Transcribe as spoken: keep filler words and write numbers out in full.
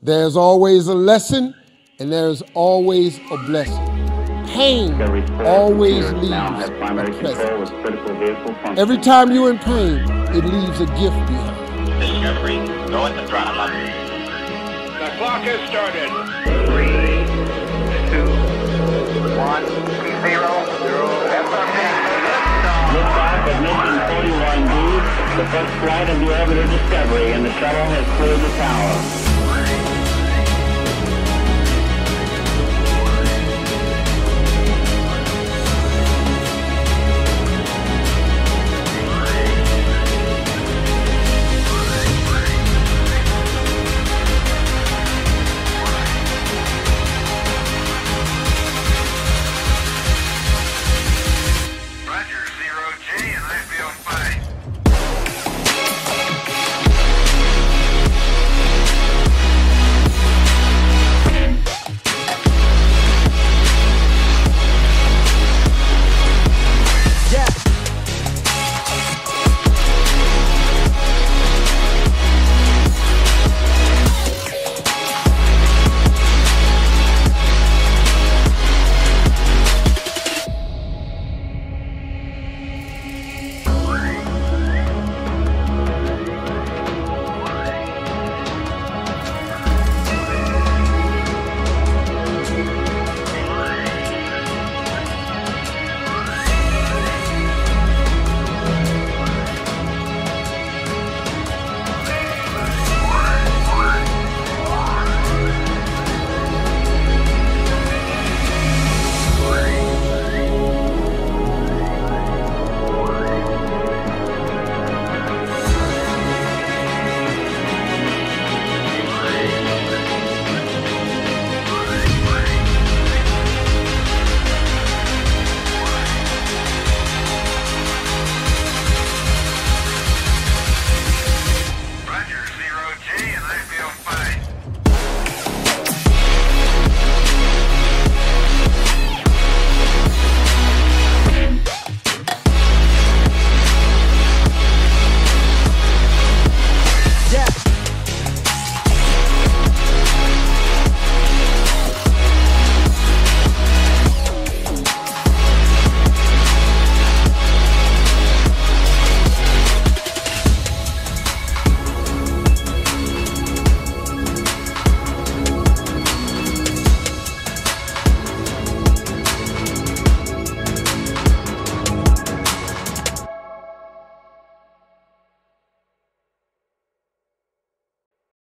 There's always a lesson, and there's always a blessing. Pain always leaves a present. Every time you're in pain, it leaves a gift behind. Discovery, go at the throttle. The clock has started. Three, two, one, zero, zero. Liftoff of mission forty-one B, the first flight of the orbiter Discovery, and the shuttle has cleared the tower.